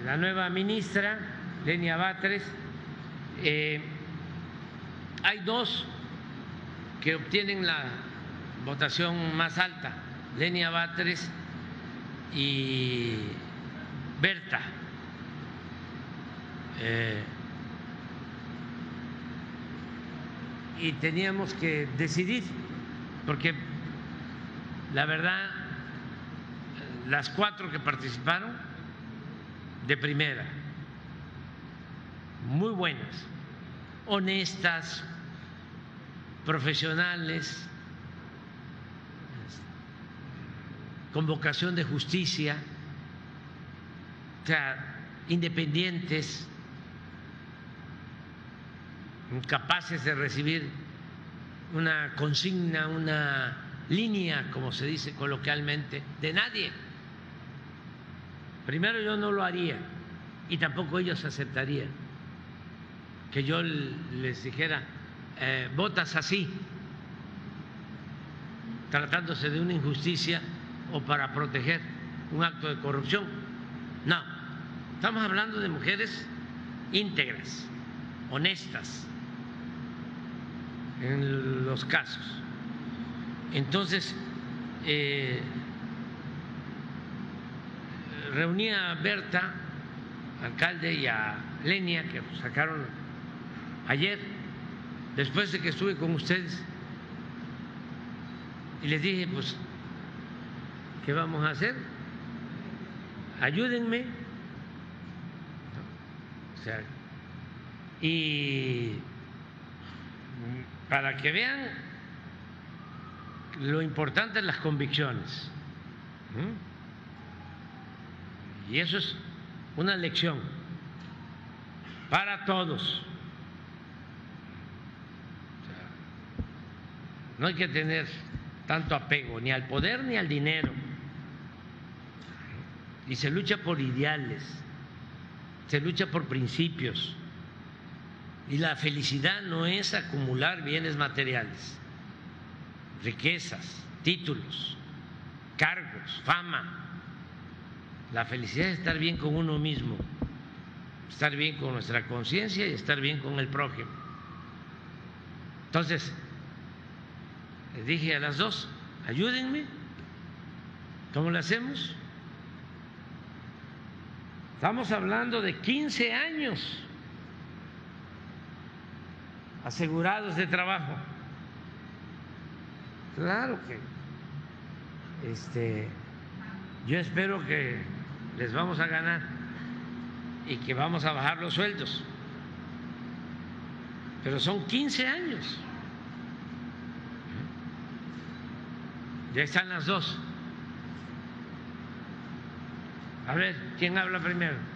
la nueva ministra, Lenia Batres. Hay dos que obtienen la votación más alta, Lenia Batres y Berta. Y teníamos que decidir, porque la verdad, las cuatro que participaron, de primera, muy buenas, honestas, profesionales, con vocación de justicia, o sea, independientes, capaces de recibir una consigna, una línea, como se dice coloquialmente, de nadie. Primero, yo no lo haría y tampoco ellos aceptarían que yo les dijera votas así, tratándose de una injusticia o para proteger un acto de corrupción. No, estamos hablando de mujeres íntegras, honestas en los casos. Entonces, reuní a Berta, alcalde, y a Lenia, que sacaron ayer, después de que estuve con ustedes, y les dije, pues, ¿qué vamos a hacer? Ayúdenme. O sea, y para que vean lo importante de las convicciones. Y eso es una lección para todos. O sea, no hay que tener tanto apego ni al poder ni al dinero. Y se lucha por ideales, se lucha por principios. Y la felicidad no es acumular bienes materiales, riquezas, títulos, cargos, fama. La felicidad es estar bien con uno mismo, estar bien con nuestra conciencia y estar bien con el prójimo. Entonces, les dije a las dos, ayúdenme, ¿cómo lo hacemos? Estamos hablando de 15 años asegurados de trabajo. Claro que yo espero que les vamos a ganar y que vamos a bajar los sueldos, pero son 15 años. Ya están las dos. A ver, ¿quién habla primero?